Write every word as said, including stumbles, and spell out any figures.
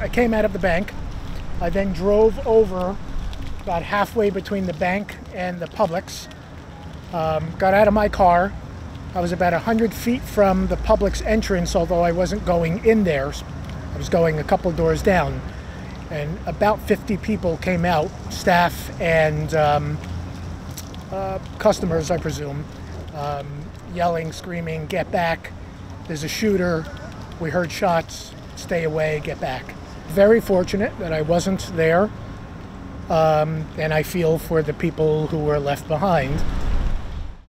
I came out of the bank. I then drove over about halfway between the bank and the Publix. Um, got out of my car. I was about one hundred feet from the Publix entrance, although I wasn't going in there. I was going a couple doors down. And about fifty people came out, staff and um, uh, customers, I presume, um, yelling, screaming, "Get back, there's a shooter, we heard shots, stay away, get back." Very fortunate that I wasn't there, um, and I feel for the people who were left behind.